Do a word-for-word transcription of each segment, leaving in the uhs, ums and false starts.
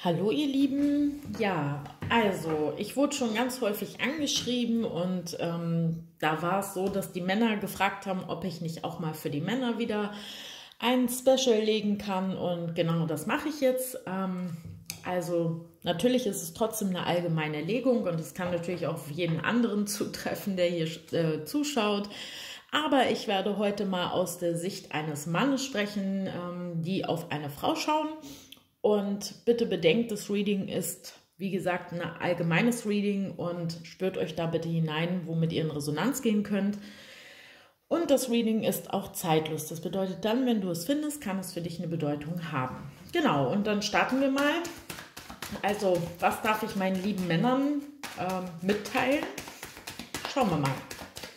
Hallo ihr Lieben, ja, also ich wurde schon ganz häufig angeschrieben und ähm, da war es so, dass die Männer gefragt haben, ob ich nicht auch mal für die Männer wieder ein Special legen kann und genau das mache ich jetzt. Ähm, also natürlich ist es trotzdem eine allgemeine Legung und es kann natürlich auch auf jeden anderen zutreffen, der hier äh, zuschaut. Aber ich werde heute mal aus der Sicht eines Mannes sprechen, ähm, die auf eine Frau schauen. Und bitte bedenkt, das Reading ist, wie gesagt, ein allgemeines Reading und spürt euch da bitte hinein, womit ihr in Resonanz gehen könnt. Und das Reading ist auch zeitlos. Das bedeutet dann, wenn du es findest, kann es für dich eine Bedeutung haben. Genau, und dann starten wir mal. Also, was darf ich meinen lieben Männern ähm, mitteilen? Schauen wir mal.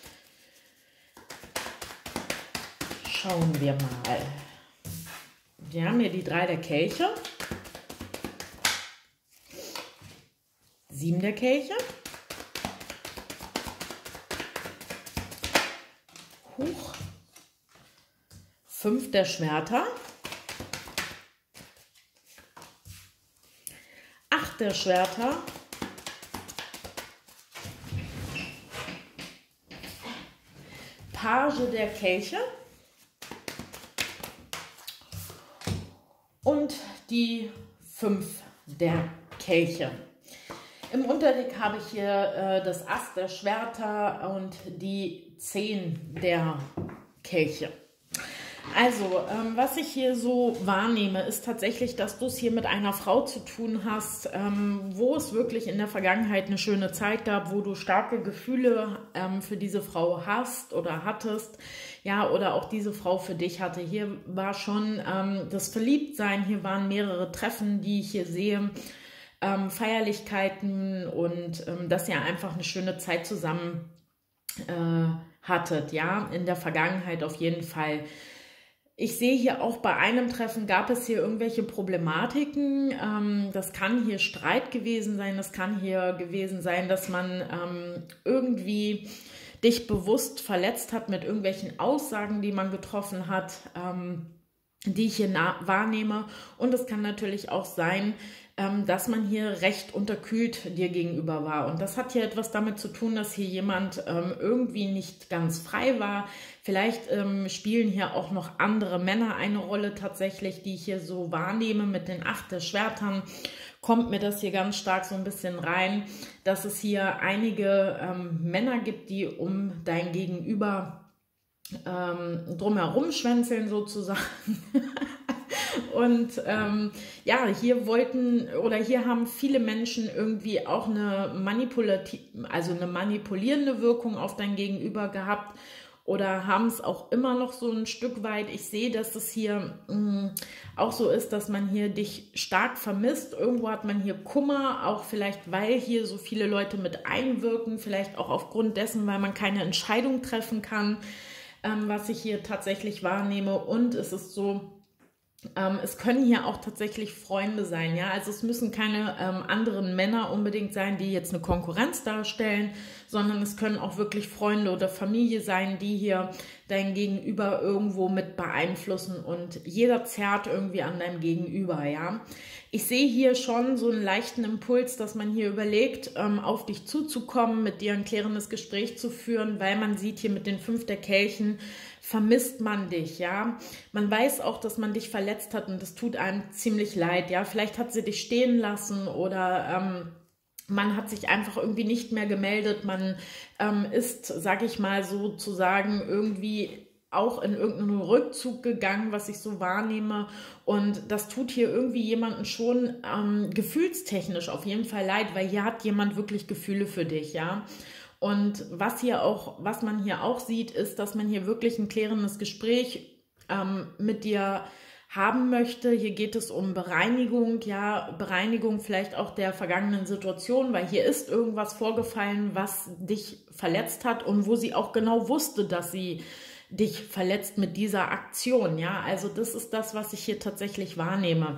Schauen wir mal. Wir haben hier die drei der Kelche. Sieben der Kelche. Huch. Fünf der Schwerter. Acht der Schwerter. Page der Kelche. Und die fünf der Kelche. Im Unterdeck habe ich hier äh, das Ass der Schwerter und die zehn der Kelche. Also, ähm, was ich hier so wahrnehme, ist tatsächlich, dass du es hier mit einer Frau zu tun hast, ähm, wo es wirklich in der Vergangenheit eine schöne Zeit gab, wo du starke Gefühle ähm, für diese Frau hast oder hattest, ja, oder auch diese Frau für dich hatte. Hier war schon ähm, das Verliebtsein, hier waren mehrere Treffen, die ich hier sehe, ähm, Feierlichkeiten und ähm, dass ihr einfach eine schöne Zeit zusammen äh, hattet, ja, in der Vergangenheit auf jeden Fall. Ich sehe hier auch bei einem Treffen gab es hier irgendwelche Problematiken. Ähm, das kann hier Streit gewesen sein, das kann hier gewesen sein, dass man ähm, irgendwie dich bewusst verletzt hat mit irgendwelchen Aussagen, die man getroffen hat, ähm, die ich hier wahrnehme. Und es kann natürlich auch sein, ähm, dass man hier recht unterkühlt dir gegenüber war. Und das hat hier etwas damit zu tun, dass hier jemand ähm, irgendwie nicht ganz frei war. Vielleicht ähm, spielen hier auch noch andere Männer eine Rolle tatsächlich, die ich hier so wahrnehme mit den acht der Schwertern. Kommt mir das hier ganz stark so ein bisschen rein, dass es hier einige ähm, Männer gibt, die um dein Gegenüber ähm, drumherum schwänzeln sozusagen. Und ähm, ja, hier wollten oder hier haben viele Menschen irgendwie auch eine manipulativ, also eine manipulierende Wirkung auf dein Gegenüber gehabt oder haben es auch immer noch so ein Stück weit. Ich sehe, dass es hier mh, auch so ist, dass man hier dich stark vermisst. Irgendwo hat man hier Kummer, auch vielleicht, weil hier so viele Leute mit einwirken, vielleicht auch aufgrund dessen, weil man keine Entscheidung treffen kann, ähm, was ich hier tatsächlich wahrnehme. Und es ist so, Ähm, es können hier auch tatsächlich Freunde sein, ja, also es müssen keine ähm, anderen Männer unbedingt sein, die jetzt eine Konkurrenz darstellen, sondern es können auch wirklich Freunde oder Familie sein, die hier dein Gegenüber irgendwo mit beeinflussen und jeder zerrt irgendwie an deinem Gegenüber, ja. Ich sehe hier schon so einen leichten Impuls, dass man hier überlegt, ähm, auf dich zuzukommen, mit dir ein klärendes Gespräch zu führen, weil man sieht hier mit den fünf der Kelchen, vermisst man dich, ja. Man weiß auch, dass man dich verletzt hat und das tut einem ziemlich leid, ja. Vielleicht hat sie dich stehen lassen oder ähm, man hat sich einfach irgendwie nicht mehr gemeldet. Man ähm, ist, sag ich mal sozusagen, irgendwie auch in irgendeinen Rückzug gegangen, was ich so wahrnehme. Und das tut hier irgendwie jemanden schon ähm, gefühlstechnisch auf jeden Fall leid, weil hier hat jemand wirklich Gefühle für dich, ja. Und was hier auch, was man hier auch sieht, ist, dass man hier wirklich ein klärendes Gespräch ähm, mit dir haben möchte. Hier geht es um Bereinigung, ja, Bereinigung vielleicht auch der vergangenen Situation, weil hier ist irgendwas vorgefallen, was dich verletzt hat und wo sie auch genau wusste, dass sie dich verletzt mit dieser Aktion, ja. Also das ist das, was ich hier tatsächlich wahrnehme.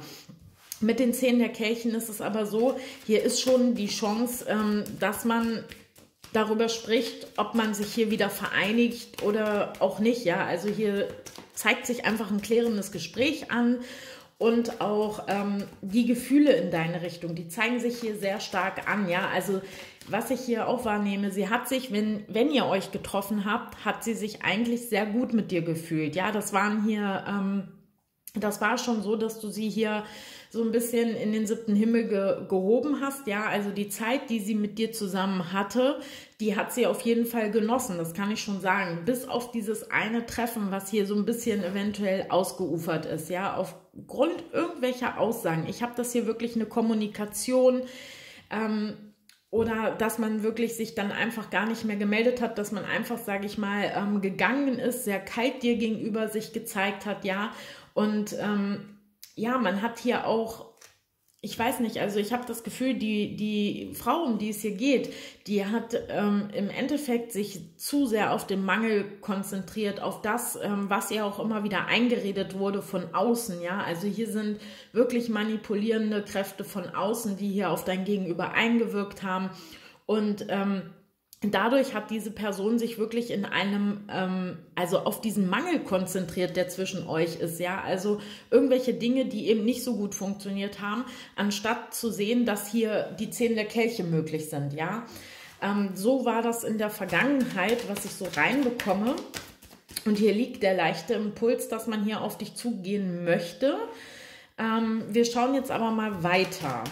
Mit den zehn der Kelchen ist es aber so, hier ist schon die Chance, ähm, dass man darüber spricht, ob man sich hier wieder vereinigt oder auch nicht, ja, also hier zeigt sich einfach ein klärendes Gespräch an und auch ähm, die Gefühle in deine Richtung, die zeigen sich hier sehr stark an, ja, also was ich hier auch wahrnehme, sie hat sich, wenn, wenn ihr euch getroffen habt, hat sie sich eigentlich sehr gut mit dir gefühlt, ja, das waren hier, ähm, das war schon so, dass du sie hier so ein bisschen in den siebten Himmel ge gehoben hast, ja, also die Zeit, die sie mit dir zusammen hatte, die hat sie auf jeden Fall genossen, das kann ich schon sagen, bis auf dieses eine Treffen, was hier so ein bisschen eventuell ausgeufert ist, ja, aufgrund irgendwelcher Aussagen. Ich habe das hier wirklich eine Kommunikation, ähm, oder dass man wirklich sich dann einfach gar nicht mehr gemeldet hat, dass man einfach, sage ich mal, ähm, gegangen ist, sehr kalt dir gegenüber sich gezeigt hat, ja, und ähm, ja, man hat hier auch, ich weiß nicht, also ich habe das Gefühl, die, die Frau, um die es hier geht, die hat ähm, im Endeffekt sich zu sehr auf den Mangel konzentriert, auf das, ähm, was ihr auch immer wieder eingeredet wurde von außen, ja, also hier sind wirklich manipulierende Kräfte von außen, die hier auf dein Gegenüber eingewirkt haben und ähm, dadurch hat diese Person sich wirklich in einem, ähm, also auf diesen Mangel konzentriert, der zwischen euch ist, ja, also irgendwelche Dinge, die eben nicht so gut funktioniert haben, anstatt zu sehen, dass hier die Zehn der Kelche möglich sind, ja. Ähm, so war das in der Vergangenheit, was ich so reinbekomme. Und hier liegt der leichte Impuls, dass man hier auf dich zugehen möchte. Ähm, wir schauen jetzt aber mal weiter.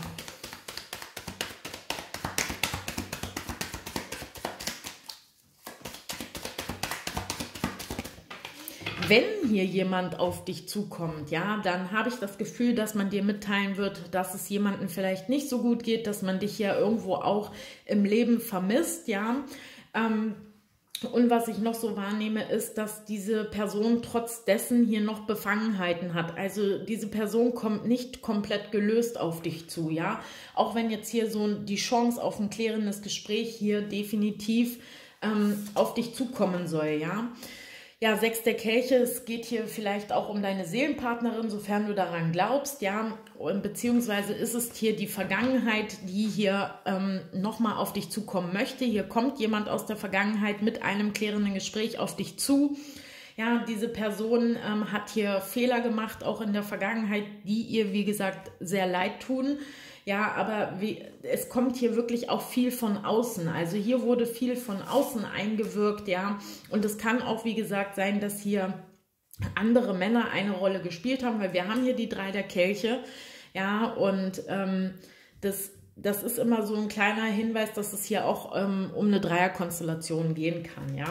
Wenn hier jemand auf dich zukommt, ja, dann habe ich das Gefühl, dass man dir mitteilen wird, dass es jemandem vielleicht nicht so gut geht, dass man dich ja irgendwo auch im Leben vermisst, ja. Ähm, und was ich noch so wahrnehme, ist, dass diese Person trotz dessen hier noch Befangenheiten hat. Also diese Person kommt nicht komplett gelöst auf dich zu, ja. Auch wenn jetzt hier so die Chance auf ein klärendes Gespräch hier definitiv ähm, auf dich zukommen soll, ja. Ja, Sechs der Kelche, es geht hier vielleicht auch um deine Seelenpartnerin, sofern du daran glaubst, ja, und beziehungsweise ist es hier die Vergangenheit, die hier ähm, nochmal auf dich zukommen möchte. Hier kommt jemand aus der Vergangenheit mit einem klärenden Gespräch auf dich zu. Ja, diese Person ähm, hat hier Fehler gemacht, auch in der Vergangenheit, die ihr, wie gesagt, sehr leid tun. Ja, aber wie, es kommt hier wirklich auch viel von außen. Also hier wurde viel von außen eingewirkt, ja. Und es kann auch, wie gesagt, sein, dass hier andere Männer eine Rolle gespielt haben, weil wir haben hier die Drei der Kelche, ja. Und ähm, das, das ist immer so ein kleiner Hinweis, dass es hier auch ähm, um eine Dreierkonstellation gehen kann, ja.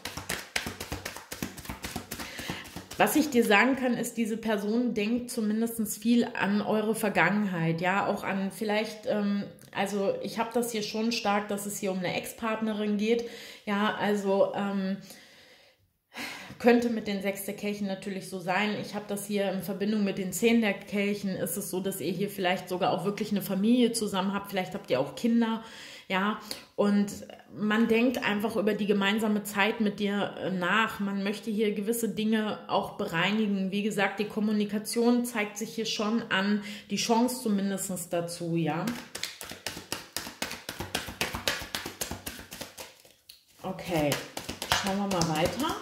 Was ich dir sagen kann, ist, diese Person denkt zumindest viel an eure Vergangenheit, ja, auch an vielleicht, ähm, also ich habe das hier schon stark, dass es hier um eine Ex-Partnerin geht, ja, also ähm, könnte mit den Sechs der Kelchen natürlich so sein. Ich habe das hier in Verbindung mit den Zehn der Kelchen, ist es so, dass ihr hier vielleicht sogar auch wirklich eine Familie zusammen habt, vielleicht habt ihr auch Kinder, ja, und man denkt einfach über die gemeinsame Zeit mit dir nach. Man möchte hier gewisse Dinge auch bereinigen. Wie gesagt, die Kommunikation zeigt sich hier schon an, die Chance zumindest dazu, ja. Okay, schauen wir mal weiter.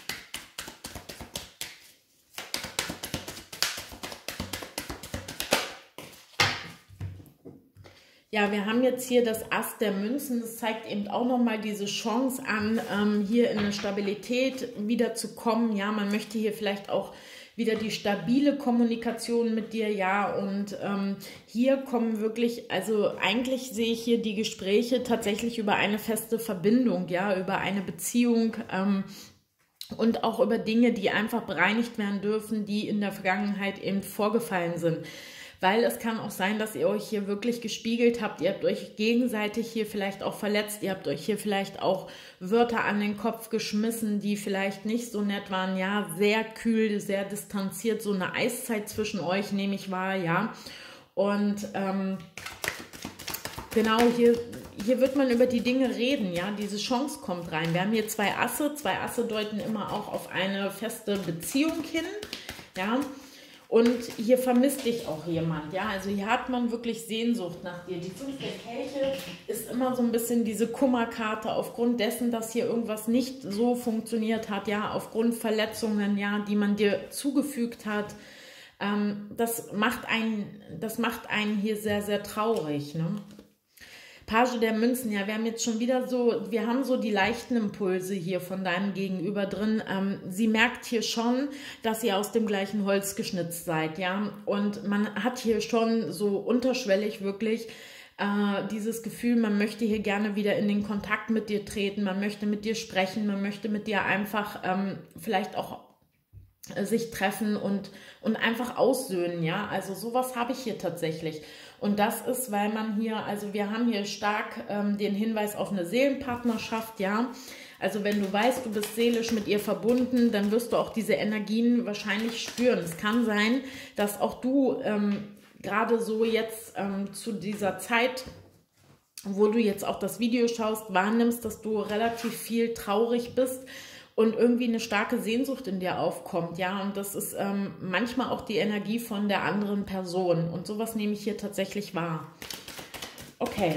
Ja, wir haben jetzt hier das Ass der Münzen. Das zeigt eben auch nochmal diese Chance an, ähm, hier in eine Stabilität wieder zu kommen. Ja, man möchte hier vielleicht auch wieder die stabile Kommunikation mit dir, ja. Und ähm, hier kommen wirklich, also eigentlich sehe ich hier die Gespräche tatsächlich über eine feste Verbindung, ja, über eine Beziehung, ähm, und auch über Dinge, die einfach bereinigt werden dürfen, die in der Vergangenheit eben vorgefallen sind. Weil es kann auch sein, dass ihr euch hier wirklich gespiegelt habt, ihr habt euch gegenseitig hier vielleicht auch verletzt, ihr habt euch hier vielleicht auch Wörter an den Kopf geschmissen, die vielleicht nicht so nett waren, ja, sehr kühl, sehr distanziert, so eine Eiszeit zwischen euch, nehme ich wahr, ja. Und ähm, genau, hier, hier wird man über die Dinge reden, ja, diese Chance kommt rein. Wir haben hier zwei Asse, zwei Asse deuten immer auch auf eine feste Beziehung hin, ja. Und hier vermisst dich auch jemand, ja, also hier hat man wirklich Sehnsucht nach dir. Die Fünf der Kelche ist immer so ein bisschen diese Kummerkarte aufgrund dessen, dass hier irgendwas nicht so funktioniert hat, ja, aufgrund Verletzungen, ja, die man dir zugefügt hat. Ähm, das macht einen, das macht einen hier sehr, sehr traurig, ne? Page der Münzen, ja, wir haben jetzt schon wieder so, wir haben so die leichten Impulse hier von deinem Gegenüber drin. Ähm, sie merkt hier schon, dass ihr aus dem gleichen Holz geschnitzt seid, ja. Und man hat hier schon so unterschwellig wirklich äh, dieses Gefühl, man möchte hier gerne wieder in den Kontakt mit dir treten, man möchte mit dir sprechen, man möchte mit dir einfach ähm, vielleicht auch äh, sich treffen und, und einfach aussöhnen, ja. Also sowas habe ich hier tatsächlich. Und das ist, weil man hier, also wir haben hier stark ähm, den Hinweis auf eine Seelenpartnerschaft, ja. Also wenn du weißt, du bist seelisch mit ihr verbunden, dann wirst du auch diese Energien wahrscheinlich spüren. Es kann sein, dass auch du ähm, gerade so jetzt ähm, zu dieser Zeit, wo du jetzt auch das Video schaust, wahrnimmst, dass du relativ viel traurig bist und irgendwie eine starke Sehnsucht in dir aufkommt, ja, und das ist ähm, manchmal auch die Energie von der anderen Person und sowas nehme ich hier tatsächlich wahr. Okay.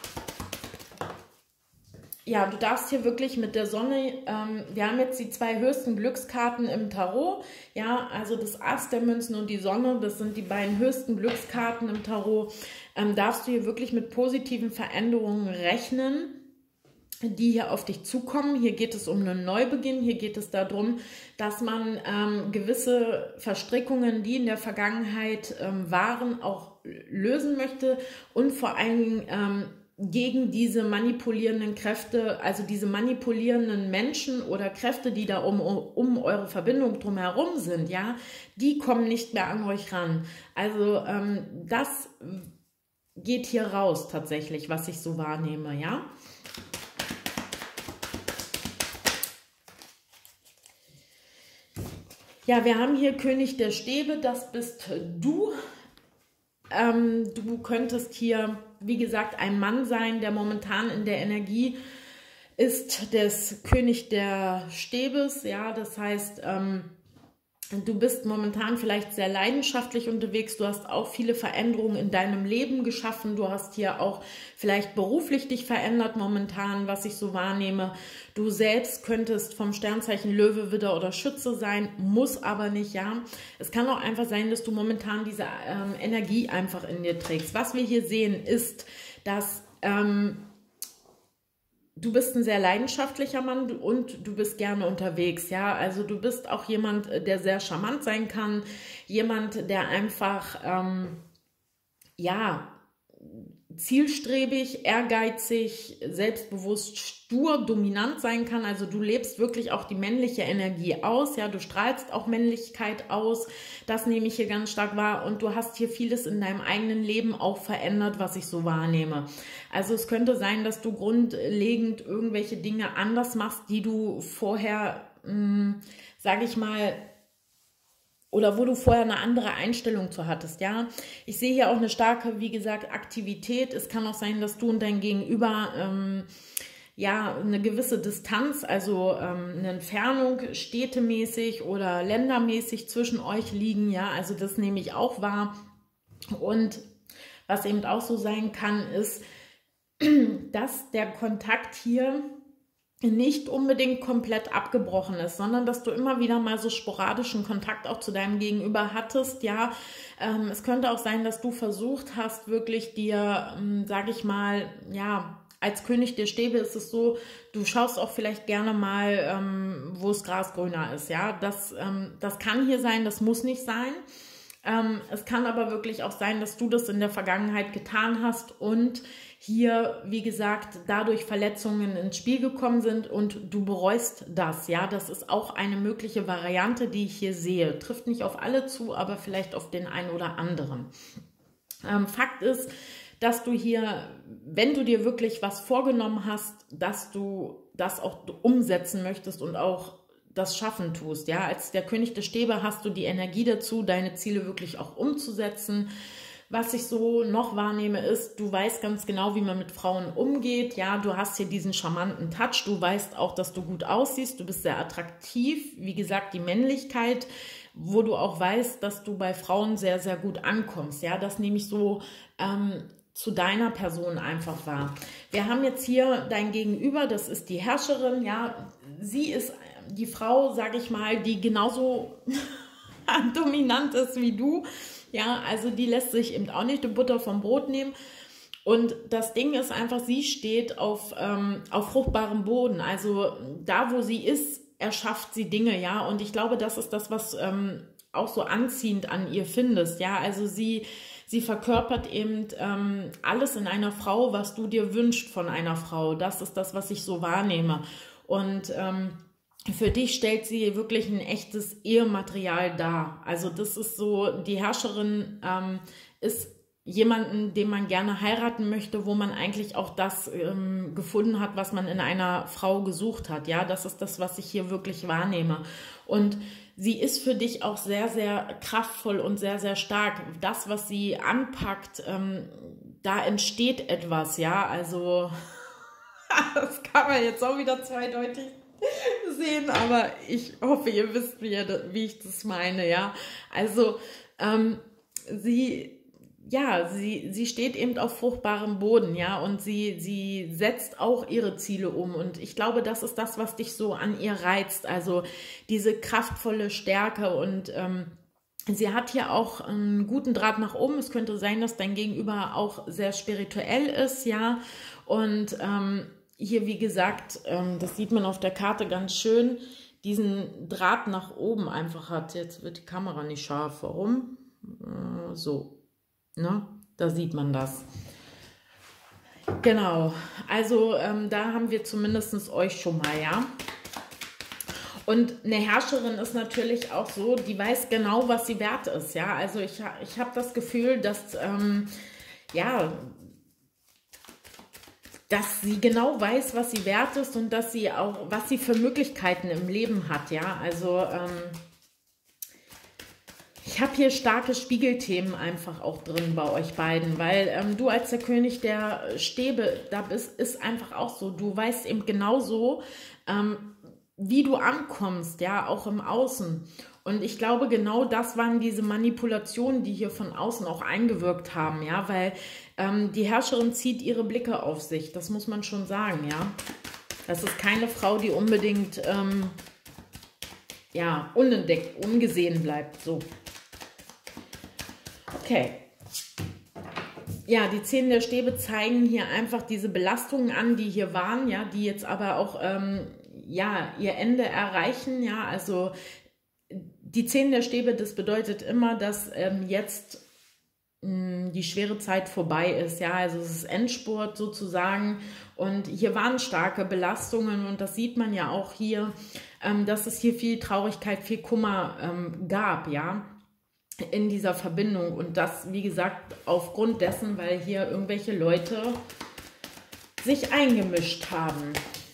Ja, du darfst hier wirklich mit der Sonne, ähm, wir haben jetzt die zwei höchsten Glückskarten im Tarot, ja, also das Ass der Münzen und die Sonne, das sind die beiden höchsten Glückskarten im Tarot, ähm, darfst du hier wirklich mit positiven Veränderungen rechnen, die hier auf dich zukommen. Hier geht es um einen Neubeginn, hier geht es darum, dass man ähm, gewisse Verstrickungen, die in der Vergangenheit ähm, waren, auch lösen möchte und vor allen Dingen ähm, gegen diese manipulierenden Kräfte, also diese manipulierenden Menschen oder Kräfte, die da um, um eure Verbindung drumherum sind, ja, die kommen nicht mehr an euch ran. Also ähm, das geht hier raus tatsächlich, was ich so wahrnehme, ja. Ja, wir haben hier König der Stäbe, das bist du. Ähm, du könntest hier, wie gesagt, ein Mann sein, der momentan in der Energie ist des König der Stäbes. Ja, das heißt, ähm, du bist momentan vielleicht sehr leidenschaftlich unterwegs, du hast auch viele Veränderungen in deinem Leben geschaffen, du hast hier auch vielleicht beruflich dich verändert momentan, was ich so wahrnehme. Du selbst könntest vom Sternzeichen Löwe, Widder oder Schütze sein, muss aber nicht, ja. Es kann auch einfach sein, dass du momentan diese ähm, Energie einfach in dir trägst. Was wir hier sehen ist, dass ähm, du bist ein sehr leidenschaftlicher Mann und du bist gerne unterwegs, ja, also du bist auch jemand, der sehr charmant sein kann, jemand, der einfach, ähm, ja, zielstrebig, ehrgeizig, selbstbewusst, stur, dominant sein kann, also du lebst wirklich auch die männliche Energie aus, ja, du strahlst auch Männlichkeit aus, das nehme ich hier ganz stark wahr und du hast hier vieles in deinem eigenen Leben auch verändert, was ich so wahrnehme. Also es könnte sein, dass du grundlegend irgendwelche Dinge anders machst, die du vorher, sage ich mal, oder wo du vorher eine andere Einstellung zu hattest, ja. Ich sehe hier auch eine starke, wie gesagt, Aktivität. Es kann auch sein, dass du und dein Gegenüber, ähm, ja, eine gewisse Distanz, also ähm, eine Entfernung städtemäßig oder ländermäßig zwischen euch liegen, ja. Also das nehme ich auch wahr. Und was eben auch so sein kann, ist, dass der Kontakt hier nicht unbedingt komplett abgebrochen ist, sondern dass du immer wieder mal so sporadischen Kontakt auch zu deinem Gegenüber hattest, ja. Ähm, es könnte auch sein, dass du versucht hast, wirklich dir, ähm, sage ich mal, ja, als König der Stäbe ist es so, du schaust auch vielleicht gerne mal, ähm, wo das Gras grüner ist, ja. Das, ähm, das kann hier sein, das muss nicht sein. Ähm, es kann aber wirklich auch sein, dass du das in der Vergangenheit getan hast und hier, wie gesagt, dadurch Verletzungen ins Spiel gekommen sind und du bereust das, ja, das ist auch eine mögliche Variante, die ich hier sehe. Trifft nicht auf alle zu, aber vielleicht auf den einen oder anderen. Ähm, Fakt ist, dass du hier, wenn du dir wirklich was vorgenommen hast, dass du das auch umsetzen möchtest und auch das Schaffen tust, ja, als der König der Stäbe hast du die Energie dazu, deine Ziele wirklich auch umzusetzen. Was ich so noch wahrnehme ist, du weißt ganz genau, wie man mit Frauen umgeht. Ja, du hast hier diesen charmanten Touch. Du weißt auch, dass du gut aussiehst. Du bist sehr attraktiv. Wie gesagt, die Männlichkeit, wo du auch weißt, dass du bei Frauen sehr, sehr gut ankommst. Ja, das nehme ich so ähm, zu deiner Person einfach wahr. Wir haben jetzt hier dein Gegenüber, das ist die Herrscherin. Ja, sie ist die Frau, sage ich mal, die genauso dominant ist wie du. Ja, also die lässt sich eben auch nicht die Butter vom Brot nehmen. Und das Ding ist einfach, sie steht auf, ähm, auf fruchtbarem Boden. Also da, wo sie ist, erschafft sie Dinge, ja. Und ich glaube, das ist das, was ähm, auch so anziehend an ihr findest, ja. Also sie, sie verkörpert eben ähm, alles in einer Frau, was du dir wünschst von einer Frau. Das ist das, was ich so wahrnehme. Und ähm, für dich stellt sie wirklich ein echtes Ehematerial dar. Also das ist so, die Herrscherin ähm, ist jemanden, den man gerne heiraten möchte, wo man eigentlich auch das ähm, gefunden hat, was man in einer Frau gesucht hat. Ja, das ist das, was ich hier wirklich wahrnehme. Und sie ist für dich auch sehr, sehr kraftvoll und sehr, sehr stark. Das, was sie anpackt, ähm, da entsteht etwas, ja. Also das kann man jetzt auch wieder zweideutig sehen, aber ich hoffe, ihr wisst, wie, wie ich das meine, ja. Also ähm, sie Ja, sie, sie steht eben auf fruchtbarem Boden, ja, und sie, sie setzt auch ihre Ziele um. Und ich glaube, das ist das, was dich so an ihr reizt. Also diese kraftvolle Stärke. Und ähm, sie hat hier auch einen guten Draht nach oben. Es könnte sein, dass dein Gegenüber auch sehr spirituell ist, ja. Und ähm, hier, wie gesagt, ähm, das sieht man auf der Karte ganz schön, diesen Draht nach oben einfach hat. Jetzt wird die Kamera nicht scharf. Warum? Äh, so. Ne? Da sieht man das. Genau, also ähm, da haben wir zumindest euch schon mal, ja. Und eine Herrscherin ist natürlich auch so, die weiß genau, was sie wert ist, ja. Also ich, ich habe das Gefühl, dass, ähm, ja, dass sie genau weiß, was sie wert ist und dass sie auch, was sie für Möglichkeiten im Leben hat, ja. Also, ähm, ich habe hier starke Spiegelthemen einfach auch drin bei euch beiden, weil ähm, du als der König der Stäbe da bist, ist einfach auch so. Du weißt eben genauso, ähm, wie du ankommst, ja, auch im Außen. Und ich glaube, genau das waren diese Manipulationen, die hier von außen auch eingewirkt haben, ja, weil ähm, die Herrscherin zieht ihre Blicke auf sich, das muss man schon sagen, ja. Das ist keine Frau, die unbedingt, ähm, ja, unentdeckt, ungesehen bleibt, so. Okay. Ja, die Zehn der Stäbe zeigen hier einfach diese Belastungen an, die hier waren, ja, die jetzt aber auch, ähm, ja, ihr Ende erreichen, ja, also die Zehn der Stäbe, das bedeutet immer, dass ähm, jetzt mh, die schwere Zeit vorbei ist, ja, also es ist Endspurt sozusagen und hier waren starke Belastungen und das sieht man ja auch hier, ähm, dass es hier viel Traurigkeit, viel Kummer ähm, gab, ja, in dieser Verbindung und das, wie gesagt, aufgrund dessen, weil hier irgendwelche Leute sich eingemischt haben.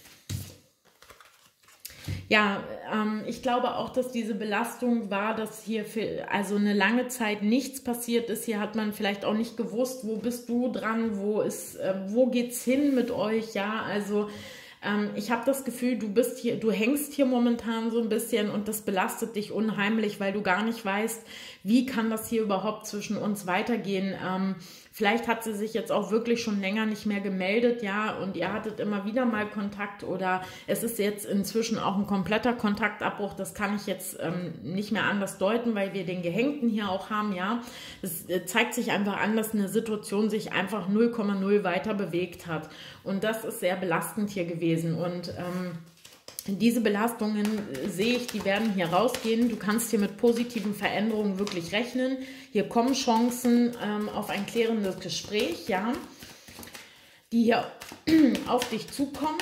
Ja, ähm, ich glaube auch, dass diese Belastung war, dass hier für also eine lange Zeit nichts passiert ist. Hier hat man vielleicht auch nicht gewusst, wo bist du dran, wo ist, äh, wo geht's hin mit euch, ja, also ähm, ich habe das Gefühl, du bist hier, du hängst hier momentan so ein bisschen und das belastet dich unheimlich, weil du gar nicht weißt, wie kann das hier überhaupt zwischen uns weitergehen. Ähm, vielleicht hat sie sich jetzt auch wirklich schon länger nicht mehr gemeldet, ja, und ihr hattet immer wieder mal Kontakt oder es ist jetzt inzwischen auch ein kompletter Kontaktabbruch. Das kann ich jetzt ähm, nicht mehr anders deuten, weil wir den Gehängten hier auch haben, ja. Es äh, zeigt sich einfach an, dass eine Situation sich einfach null Komma null weiter bewegt hat und das ist sehr belastend hier gewesen und ähm, diese Belastungen sehe ich, die werden hier rausgehen. Du kannst hier mit positiven Veränderungen wirklich rechnen. Hier kommen Chancen ähm, auf ein klärendes Gespräch, ja, die hier auf dich zukommen.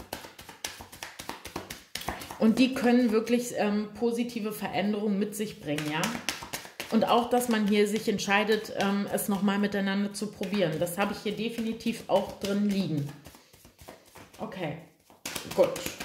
Und die können wirklich ähm, positive Veränderungen mit sich bringen, ja. Und auch, dass man hier sich entscheidet, ähm, es nochmal miteinander zu probieren. Das habe ich hier definitiv auch drin liegen. Okay, gut.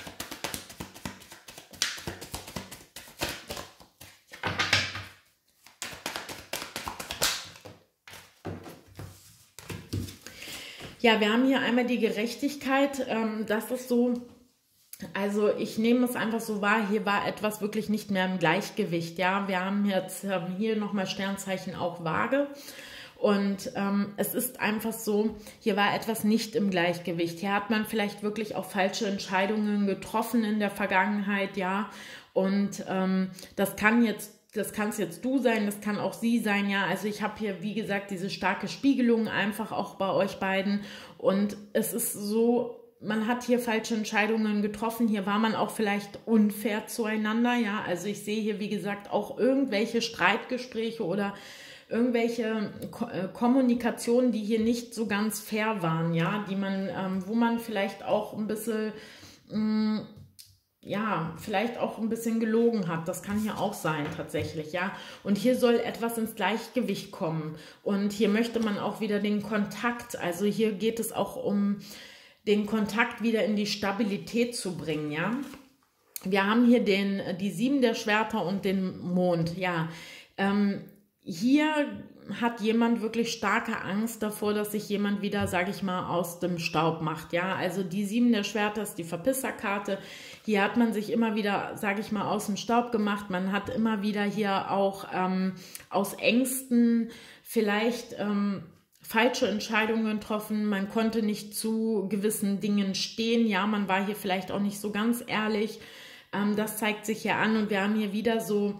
Ja, wir haben hier einmal die Gerechtigkeit, ähm, das ist so, also ich nehme es einfach so wahr, hier war etwas wirklich nicht mehr im Gleichgewicht, ja, wir haben jetzt ähm, hier nochmal Sternzeichen auch Waage und ähm, es ist einfach so, hier war etwas nicht im Gleichgewicht, hier hat man vielleicht wirklich auch falsche Entscheidungen getroffen in der Vergangenheit, ja, und ähm, das kann jetzt das kann es jetzt du sein, das kann auch sie sein, ja. Also ich habe hier, wie gesagt, diese starke Spiegelung einfach auch bei euch beiden. Und es ist so, man hat hier falsche Entscheidungen getroffen. Hier war man auch vielleicht unfair zueinander, ja. Also ich sehe hier, wie gesagt, auch irgendwelche Streitgespräche oder irgendwelche Ko äh, Kommunikationen, die hier nicht so ganz fair waren, ja, die man, ähm, wo man vielleicht auch ein bisschen, mh, ja, vielleicht auch ein bisschen gelogen hat. Das kann hier auch sein, tatsächlich, ja. Und hier soll etwas ins Gleichgewicht kommen. Und hier möchte man auch wieder den Kontakt, also hier geht es auch um den Kontakt wieder in die Stabilität zu bringen, ja. Wir haben hier den, die sieben der Schwerter und den Mond, ja. Ähm, hier hat jemand wirklich starke Angst davor, dass sich jemand wieder, sage ich mal, aus dem Staub macht, ja. Also die sieben der Schwerter ist die Verpisserkarte. Hier hat man sich immer wieder, sage ich mal, aus dem Staub gemacht. Man hat immer wieder hier auch ähm, aus Ängsten vielleicht ähm, falsche Entscheidungen getroffen. Man konnte nicht zu gewissen Dingen stehen. Ja, man war hier vielleicht auch nicht so ganz ehrlich. Ähm, das zeigt sich hier an und wir haben hier wieder so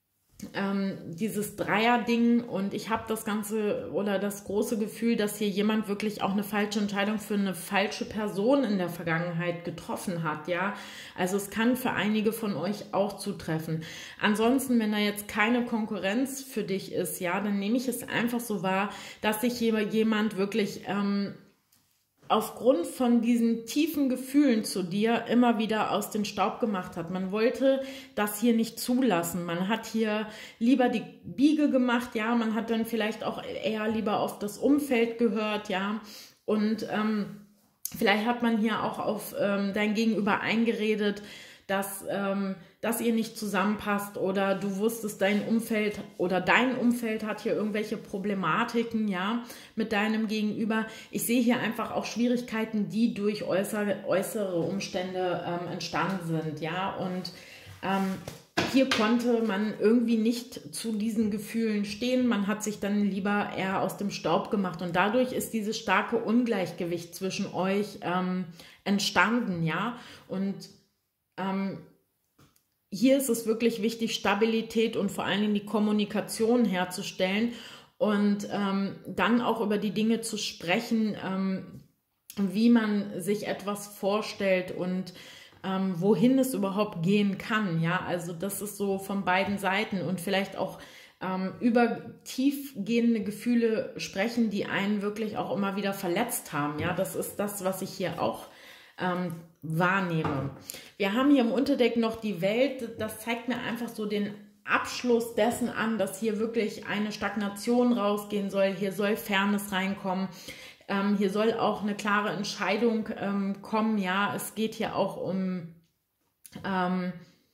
Ähm, dieses Dreier-Ding und ich habe das Ganze oder das große Gefühl, dass hier jemand wirklich auch eine falsche Entscheidung für eine falsche Person in der Vergangenheit getroffen hat, ja. Also es kann für einige von euch auch zutreffen. Ansonsten, wenn da jetzt keine Konkurrenz für dich ist, ja, dann nehme ich es einfach so wahr, dass sich jemand wirklich ähm, aufgrund von diesen tiefen Gefühlen zu dir immer wieder aus dem Staub gemacht hat. Man wollte das hier nicht zulassen. Man hat hier lieber die Biege gemacht, ja, man hat dann vielleicht auch eher lieber auf das Umfeld gehört, ja, und ähm, vielleicht hat man hier auch auf ähm, dein Gegenüber eingeredet, dass, ähm, dass ihr nicht zusammenpasst oder du wusstest, dein Umfeld oder dein Umfeld hat hier irgendwelche Problematiken, ja, mit deinem Gegenüber. Ich sehe hier einfach auch Schwierigkeiten, die durch äußere, äußere Umstände ähm, entstanden sind, ja, und ähm, hier konnte man irgendwie nicht zu diesen Gefühlen stehen. Man hat sich dann lieber eher aus dem Staub gemacht und dadurch ist dieses starke Ungleichgewicht zwischen euch ähm, entstanden, ja, und Ähm, hier ist es wirklich wichtig, Stabilität und vor allen Dingen die Kommunikation herzustellen und ähm, dann auch über die Dinge zu sprechen, ähm, wie man sich etwas vorstellt und ähm, wohin es überhaupt gehen kann. Ja, also das ist so von beiden Seiten und vielleicht auch ähm, über tiefgehende Gefühle sprechen, die einen wirklich auch immer wieder verletzt haben. Ja, das ist das, was ich hier auch ähm, wahrnehme. Wir haben hier im Unterdeck noch die Welt, das zeigt mir einfach so den Abschluss dessen an, dass hier wirklich eine Stagnation rausgehen soll, hier soll Fairness reinkommen, ähm, hier soll auch eine klare Entscheidung ähm, kommen, ja, es geht hier auch um ähm,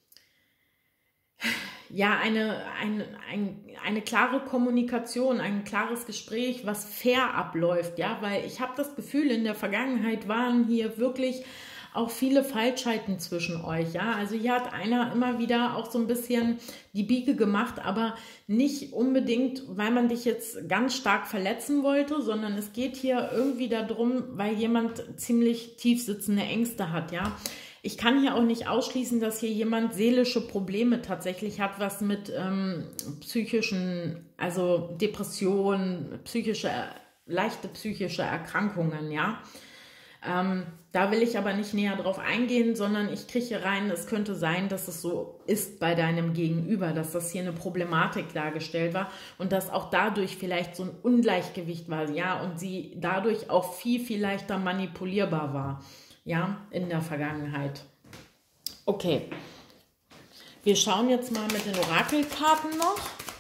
ja, eine, eine, eine, eine klare Kommunikation, ein klares Gespräch, was fair abläuft, ja, weil ich habe das Gefühl, in der Vergangenheit waren hier wirklich auch viele Falschheiten zwischen euch, ja, also hier hat einer immer wieder auch so ein bisschen die Biege gemacht, aber nicht unbedingt, weil man dich jetzt ganz stark verletzen wollte, sondern es geht hier irgendwie darum, weil jemand ziemlich tief sitzende Ängste hat, ja. Ich kann hier auch nicht ausschließen, dass hier jemand seelische Probleme tatsächlich hat, was mit ähm, psychischen, also Depressionen, psychische, leichte psychische Erkrankungen, ja. Ähm, da will ich aber nicht näher drauf eingehen, sondern ich kriege hier rein, es könnte sein, dass es so ist bei deinem Gegenüber, dass das hier eine Problematik dargestellt war und dass auch dadurch vielleicht so ein Ungleichgewicht war, ja, und sie dadurch auch viel, viel leichter manipulierbar war, ja, in der Vergangenheit. Okay, wir schauen jetzt mal mit den Orakelkarten noch.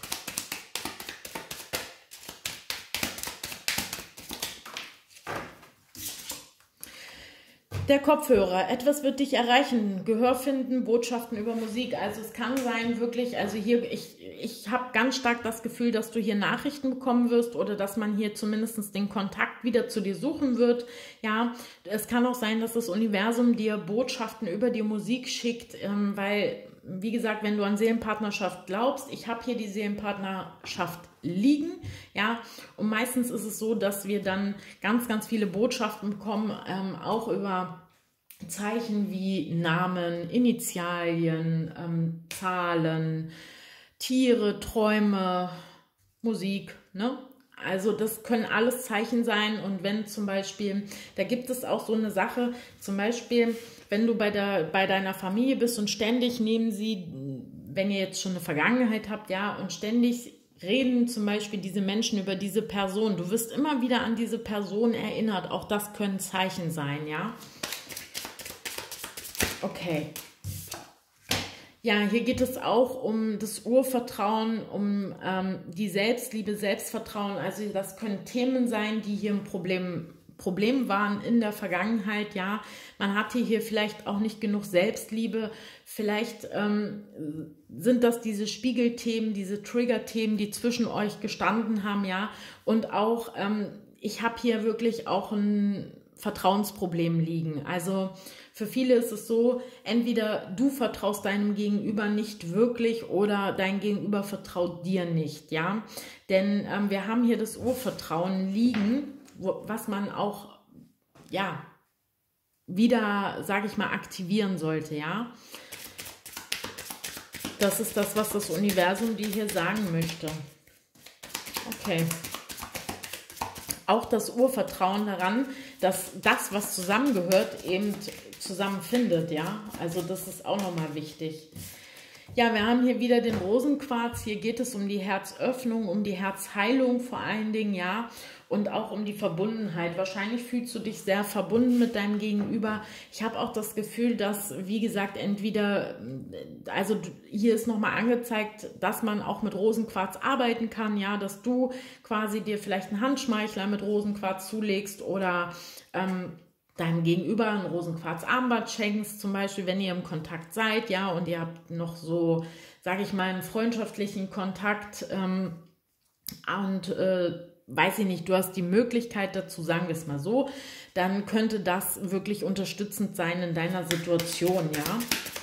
Der Kopfhörer, etwas wird dich erreichen, Gehör finden, Botschaften über Musik, also es kann sein wirklich, also hier, ich, ich habe ganz stark das Gefühl, dass du hier Nachrichten bekommen wirst oder dass man hier zumindest den Kontakt wieder zu dir suchen wird, ja, es kann auch sein, dass das Universum dir Botschaften über die Musik schickt, ähm, weil, wie gesagt, wenn du an Seelenpartnerschaft glaubst, ich habe hier die Seelenpartnerschaft liegen, ja, und meistens ist es so, dass wir dann ganz, ganz viele Botschaften bekommen, ähm, auch über Zeichen wie Namen, Initialien, ähm, Zahlen, Tiere, Träume, Musik, ne? Also das können alles Zeichen sein und wenn zum Beispiel, da gibt es auch so eine Sache, zum Beispiel, wenn du bei, der, bei deiner Familie bist und ständig nehmen sie, wenn ihr jetzt schon eine Vergangenheit habt, ja, und ständig reden zum Beispiel diese Menschen über diese Person, du wirst immer wieder an diese Person erinnert, auch das können Zeichen sein, ja. Okay. Ja, hier geht es auch um das Urvertrauen, um ähm, die Selbstliebe, Selbstvertrauen. Also das können Themen sein, die hier ein Problem, Problem waren in der Vergangenheit. Ja, man hatte hier vielleicht auch nicht genug Selbstliebe. Vielleicht ähm, sind das diese Spiegelthemen, diese Triggerthemen, die zwischen euch gestanden haben. Ja, und auch ähm, ich habe hier wirklich auch ein Vertrauensproblem liegen. Also für viele ist es so, entweder du vertraust deinem Gegenüber nicht wirklich oder dein Gegenüber vertraut dir nicht, ja. Denn ähm, wir haben hier das Urvertrauen liegen, wo, was man auch, ja, wieder, sage ich mal, aktivieren sollte, ja. Das ist das, was das Universum dir hier sagen möchte. Okay. Auch das Urvertrauen daran, dass das, was zusammengehört, eben zusammenfindet, ja. Also das ist auch nochmal wichtig. Ja, wir haben hier wieder den Rosenquarz. Hier geht es um die Herzöffnung, um die Herzheilung vor allen Dingen, ja. Und auch um die Verbundenheit. Wahrscheinlich fühlst du dich sehr verbunden mit deinem Gegenüber. Ich habe auch das Gefühl, dass, wie gesagt, entweder, also hier ist nochmal angezeigt, dass man auch mit Rosenquarz arbeiten kann, ja, dass du quasi dir vielleicht einen Handschmeichler mit Rosenquarz zulegst oder ähm, deinem Gegenüber ein Rosenquarz-Armband schenkst, zum Beispiel, wenn ihr im Kontakt seid, ja, und ihr habt noch so, sage ich mal, einen freundschaftlichen Kontakt ähm, und äh, weiß ich nicht, du hast die Möglichkeit dazu, sagen wir es mal so, dann könnte das wirklich unterstützend sein in deiner Situation, ja.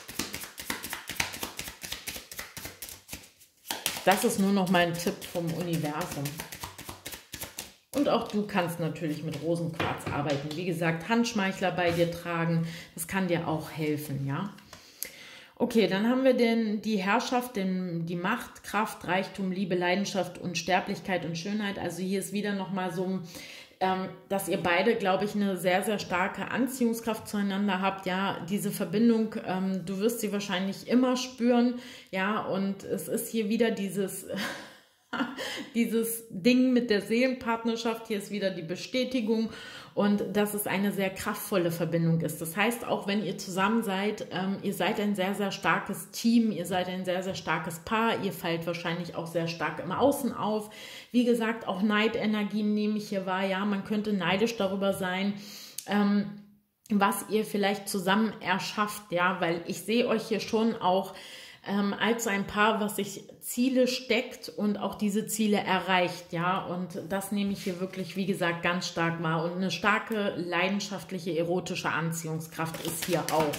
Das ist nur noch mein Tipp vom Universum. Und auch du kannst natürlich mit Rosenquarz arbeiten. Wie gesagt, Handschmeichler bei dir tragen, das kann dir auch helfen, ja. Okay, dann haben wir den, die Herrschaft, den, die Macht, Kraft, Reichtum, Liebe, Leidenschaft, Unsterblichkeit und Schönheit. Also hier ist wieder nochmal so, ähm, dass ihr beide, glaube ich, eine sehr, sehr starke Anziehungskraft zueinander habt. Ja, diese Verbindung, ähm, du wirst sie wahrscheinlich immer spüren. Ja, und es ist hier wieder dieses... Dieses Ding mit der Seelenpartnerschaft, hier ist wieder die Bestätigung und dass es eine sehr kraftvolle Verbindung ist. Das heißt, auch wenn ihr zusammen seid, ähm, ihr seid ein sehr, sehr starkes Team, ihr seid ein sehr, sehr starkes Paar, ihr fallt wahrscheinlich auch sehr stark im Außen auf. Wie gesagt, auch Neidenergien nehme ich hier wahr, ja, man könnte neidisch darüber sein, ähm, was ihr vielleicht zusammen erschafft, ja, weil ich sehe euch hier schon auch Ähm, als ein Paar, was sich Ziele steckt und auch diese Ziele erreicht, ja, und das nehme ich hier wirklich, wie gesagt, ganz stark wahr und eine starke, leidenschaftliche, erotische Anziehungskraft ist hier auch.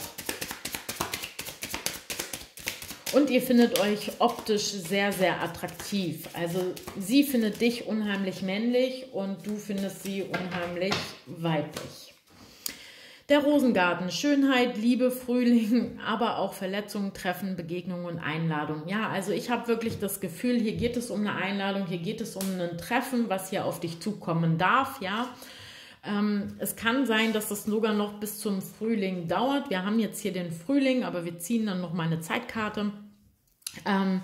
Und ihr findet euch optisch sehr, sehr attraktiv, also sie findet dich unheimlich männlich und du findest sie unheimlich weiblich. Der Rosengarten, Schönheit, Liebe, Frühling, aber auch Verletzungen, Treffen, Begegnungen und Einladungen. Ja, also ich habe wirklich das Gefühl, hier geht es um eine Einladung, hier geht es um ein Treffen, was hier auf dich zukommen darf, ja. Ähm, es kann sein, dass das sogar noch bis zum Frühling dauert. Wir haben jetzt hier den Frühling, aber wir ziehen dann noch mal eine Zeitkarte. Ähm,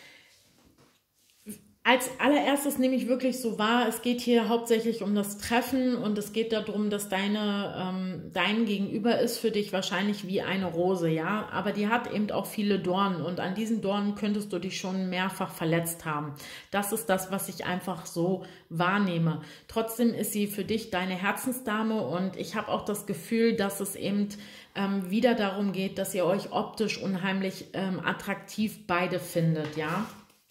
Als allererstes nehme ich wirklich so wahr, es geht hier hauptsächlich um das Treffen und es geht darum, dass deine, ähm, dein Gegenüber ist für dich wahrscheinlich wie eine Rose, ja, aber die hat eben auch viele Dornen und an diesen Dornen könntest du dich schon mehrfach verletzt haben. Das ist das, was ich einfach so wahrnehme. Trotzdem ist sie für dich deine Herzensdame und ich habe auch das Gefühl, dass es eben ähm, wieder darum geht, dass ihr euch optisch unheimlich ähm, attraktiv beide findet, ja.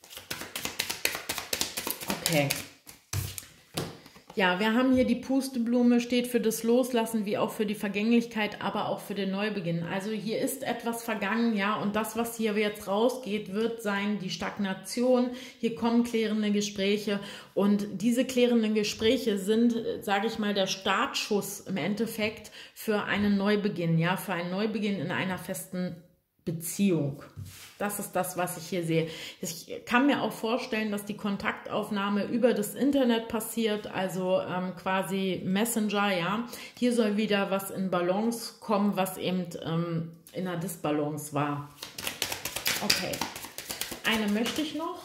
Okay. Ja, wir haben hier die Pusteblume, steht für das Loslassen, wie auch für die Vergänglichkeit, aber auch für den Neubeginn. Also hier ist etwas vergangen, ja, und das, was hier jetzt rausgeht, wird sein die Stagnation. Hier kommen klärende Gespräche und diese klärenden Gespräche sind, sage ich mal, der Startschuss im Endeffekt für einen Neubeginn, ja, für einen Neubeginn in einer festen Beziehung. Das ist das, was ich hier sehe. Ich kann mir auch vorstellen, dass die Kontaktaufnahme über das Internet passiert, also ähm, quasi Messenger, ja. Hier soll wieder was in Balance kommen, was eben ähm, in einer Disbalance war. Okay, eine möchte ich noch.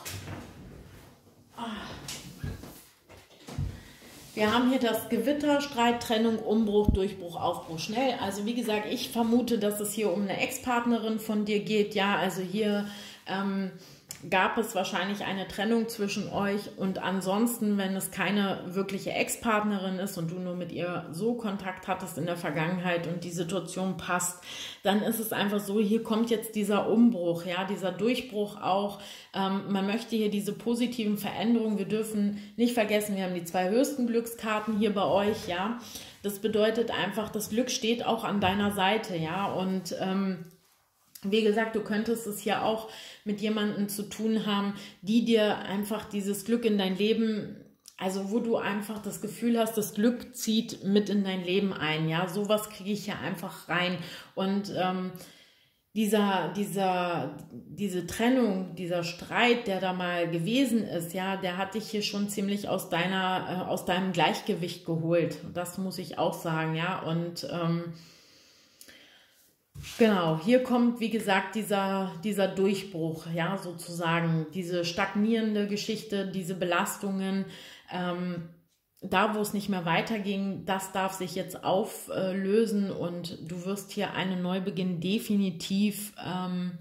Wir haben hier das Gewitter, Streit, Trennung, Umbruch, Durchbruch, Aufbruch, schnell. Also wie gesagt, ich vermute, dass es hier um eine Ex-Partnerin von dir geht. Ja, also hier ähm, gab es wahrscheinlich eine Trennung zwischen euch. Und ansonsten, wenn es keine wirkliche Ex-Partnerin ist und du nur mit ihr so Kontakt hattest in der Vergangenheit und die Situation passt, dann ist es einfach so, hier kommt jetzt dieser Umbruch, ja, dieser Durchbruch auch. Ähm, man möchte hier diese positiven Veränderungen, wir dürfen nicht vergessen, wir haben die zwei höchsten Glückskarten hier bei euch, ja. Das bedeutet einfach, das Glück steht auch an deiner Seite, ja, und ähm, wie gesagt, du könntest es ja auch mit jemandem zu tun haben, die dir einfach dieses Glück in dein Leben, also wo du einfach das Gefühl hast, das Glück zieht mit in dein Leben ein, ja, sowas kriege ich ja einfach rein. Und ähm, dieser, dieser, diese Trennung, dieser Streit, der da mal gewesen ist, ja, der hat dich hier schon ziemlich aus deiner, äh, aus deinem Gleichgewicht geholt. Das muss ich auch sagen, ja, und ähm, genau, hier kommt, wie gesagt, dieser, dieser Durchbruch, ja, sozusagen, diese stagnierende Geschichte, diese Belastungen, ähm, da, wo es nicht mehr weiterging, das darf sich jetzt auflösen und du wirst hier einen Neubeginn definitiv ähm,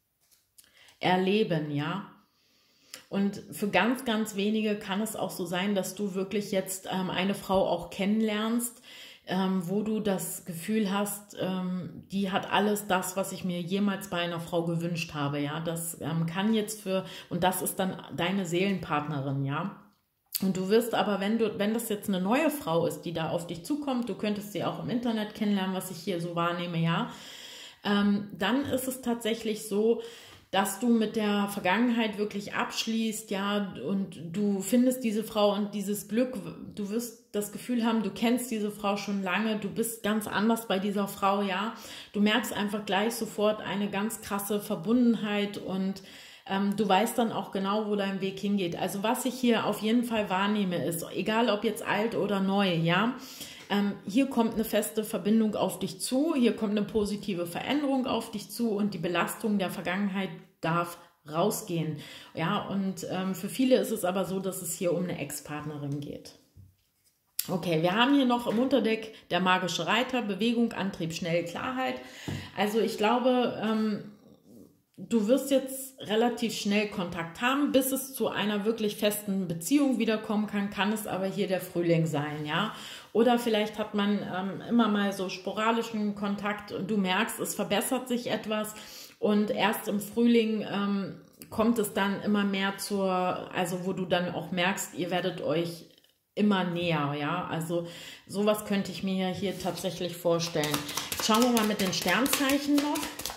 erleben, ja. Und für ganz, ganz wenige kann es auch so sein, dass du wirklich jetzt ähm, eine Frau auch kennenlernst, Ähm, wo du das Gefühl hast, ähm, die hat alles das, was ich mir jemals bei einer Frau gewünscht habe, ja, das ähm, kann jetzt für, und das ist dann deine Seelenpartnerin, ja, und du wirst aber, wenn du, wenn das jetzt eine neue Frau ist, die da auf dich zukommt, du könntest sie auch im Internet kennenlernen, was ich hier so wahrnehme, ja, ähm, dann ist es tatsächlich so, dass du mit der Vergangenheit wirklich abschließt, ja, und du findest diese Frau und dieses Glück, du wirst das Gefühl haben, du kennst diese Frau schon lange, du bist ganz anders bei dieser Frau, ja, du merkst einfach gleich sofort eine ganz krasse Verbundenheit und ähm, du weißt dann auch genau, wo dein Weg hingeht. Also was ich hier auf jeden Fall wahrnehme ist, egal ob jetzt alt oder neu, ja, Ähm, hier kommt eine feste Verbindung auf dich zu, hier kommt eine positive Veränderung auf dich zu und die Belastung der Vergangenheit darf rausgehen. Ja, und ähm, für viele ist es aber so, dass es hier um eine Ex-Partnerin geht. Okay, wir haben hier noch im Unterdeck der magische Reiter, Bewegung, Antrieb, schnell, Klarheit. Also ich glaube, ähm, du wirst jetzt relativ schnell Kontakt haben, bis es zu einer wirklich festen Beziehung wiederkommen kann, kann es aber hier der Frühling sein, ja. Oder vielleicht hat man ähm, immer mal so sporadischen Kontakt und du merkst, es verbessert sich etwas und erst im Frühling ähm, kommt es dann immer mehr zur, also wo du dann auch merkst, ihr werdet euch immer näher, ja. Also sowas könnte ich mir hier tatsächlich vorstellen. Schauen wir mal mit den Sternzeichen noch.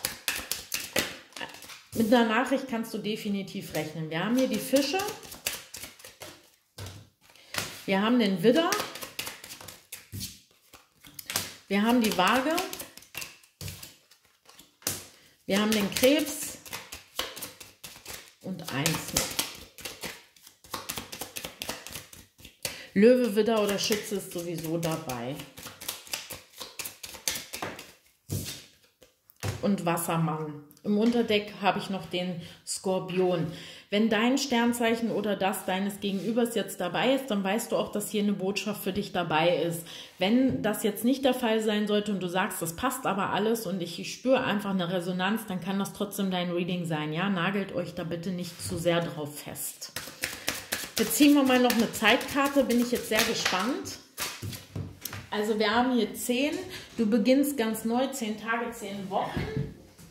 Mit einer Nachricht kannst du definitiv rechnen. Wir haben hier die Fische. Wir haben den Widder. Wir haben die Waage. Wir haben den Krebs. Und eins noch. Löwe, Widder oder Schütze ist sowieso dabei. Und Wassermann. Im Unterdeck habe ich noch den Skorpion. Wenn dein Sternzeichen oder das deines Gegenübers jetzt dabei ist, dann weißt du auch, dass hier eine Botschaft für dich dabei ist. Wenn das jetzt nicht der Fall sein sollte und du sagst, das passt aber alles und ich spüre einfach eine Resonanz, dann kann das trotzdem dein Reading sein. Ja, nagelt euch da bitte nicht zu sehr drauf fest. Jetzt ziehen wir mal noch eine Zeitkarte, bin ich jetzt sehr gespannt. Also wir haben hier zehn, du beginnst ganz neu, zehn Tage, zehn Wochen.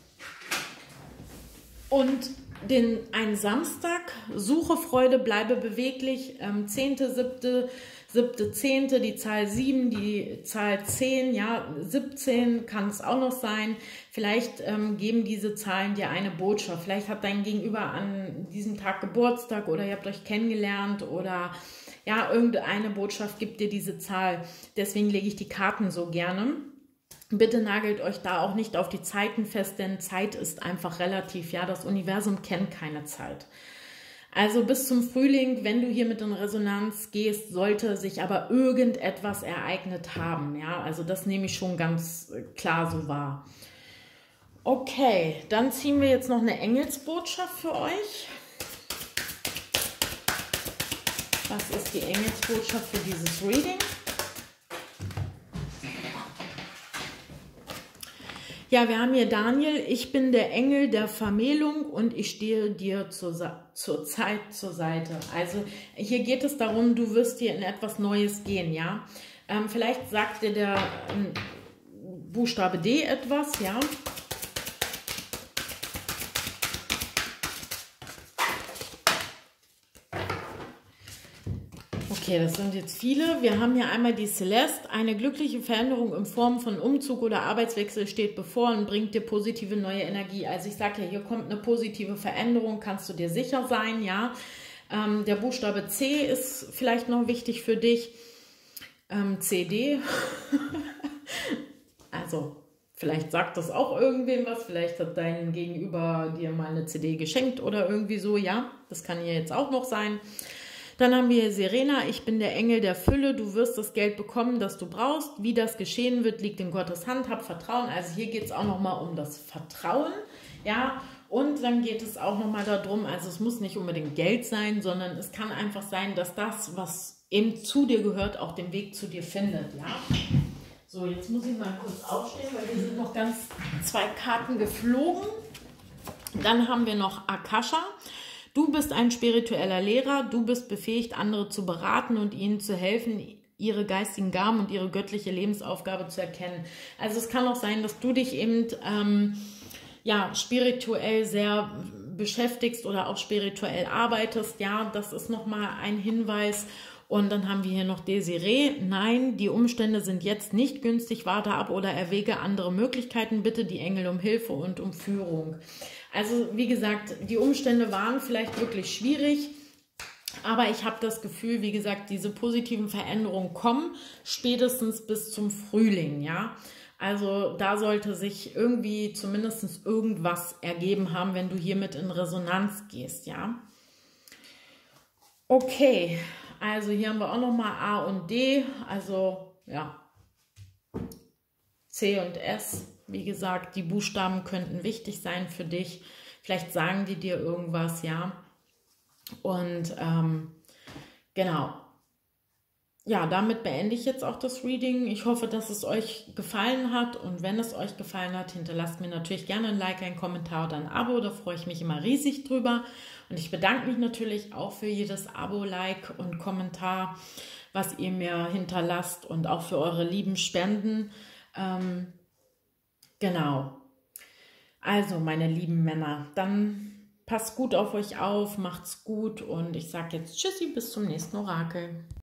Und den, einen Samstag, suche Freude, bleibe beweglich, ähm, zehnte, siebte, siebte, zehnte, die Zahl sieben, die Zahl zehn, ja, siebzehn kann es auch noch sein. Vielleicht ähm, geben diese Zahlen dir eine Botschaft. Vielleicht hat dein Gegenüber an diesem Tag Geburtstag oder ihr habt euch kennengelernt oder ja, irgendeine Botschaft gibt dir diese Zahl. Deswegen lege ich die Karten so gerne. Bitte nagelt euch da auch nicht auf die Zeiten fest, denn Zeit ist einfach relativ. Ja, das Universum kennt keine Zeit. Also bis zum Frühling, wenn du hier mit in Resonanz gehst, sollte sich aber irgendetwas ereignet haben. Ja, also das nehme ich schon ganz klar so wahr. Okay, dann ziehen wir jetzt noch eine Engelsbotschaft für euch. Was ist die Engelsbotschaft für dieses Reading? Ja, wir haben hier Daniel, ich bin der Engel der Vermählung und ich stehe dir zur, zur Zeit zur Seite. Also hier geht es darum, du wirst hier in etwas Neues gehen, ja. Ähm, vielleicht sagt dir der ähm, Buchstabe D etwas, ja. Okay, das sind jetzt viele. Wir haben hier einmal die Celeste. Eine glückliche Veränderung in Form von Umzug oder Arbeitswechsel steht bevor und bringt dir positive neue Energie. Also ich sage ja, hier kommt eine positive Veränderung, kannst du dir sicher sein, ja. Ähm, der Buchstabe C ist vielleicht noch wichtig für dich. Ähm, C D. Also vielleicht sagt das auch irgendwem was. Vielleicht hat dein Gegenüber dir mal eine C D geschenkt oder irgendwie so, ja. Das kann hier jetzt auch noch sein. Dann haben wir Serena, ich bin der Engel der Fülle, du wirst das Geld bekommen, das du brauchst. Wie das geschehen wird, liegt in Gottes Hand, hab Vertrauen. Also hier geht es auch nochmal um das Vertrauen, ja. Und dann geht es auch nochmal darum, also es muss nicht unbedingt Geld sein, sondern es kann einfach sein, dass das, was eben zu dir gehört, auch den Weg zu dir findet, ja. So, jetzt muss ich mal kurz aufstehen, weil hier sind noch ganz zwei Karten geflogen. Dann haben wir noch Akasha. Du bist ein spiritueller Lehrer, du bist befähigt, andere zu beraten und ihnen zu helfen, ihre geistigen Gaben und ihre göttliche Lebensaufgabe zu erkennen. Also es kann auch sein, dass du dich eben ähm, ja, spirituell sehr beschäftigst oder auch spirituell arbeitest. Ja, das ist nochmal ein Hinweis. Und dann haben wir hier noch Desiree. Nein, die Umstände sind jetzt nicht günstig. Warte ab oder erwäge andere Möglichkeiten. Bitte die Engel um Hilfe und um Führung. Also wie gesagt, die Umstände waren vielleicht wirklich schwierig. Aber ich habe das Gefühl, wie gesagt, diese positiven Veränderungen kommen spätestens bis zum Frühling. Ja, also da sollte sich irgendwie zumindest irgendwas ergeben haben, wenn du hiermit in Resonanz gehst. Ja, okay. Also hier haben wir auch nochmal A und D, also ja, C und S. Wie gesagt, die Buchstaben könnten wichtig sein für dich. Vielleicht sagen die dir irgendwas, ja. Und ähm, genau. Ja, damit beende ich jetzt auch das Reading. Ich hoffe, dass es euch gefallen hat. Und wenn es euch gefallen hat, hinterlasst mir natürlich gerne ein Like, einen Kommentar oder ein Abo. Da freue ich mich immer riesig drüber. Und ich bedanke mich natürlich auch für jedes Abo, Like und Kommentar, was ihr mir hinterlasst. Und auch für eure lieben Spenden. Ähm, genau. Also, meine lieben Männer, dann passt gut auf euch auf, macht's gut. Und ich sage jetzt Tschüssi, bis zum nächsten Orakel.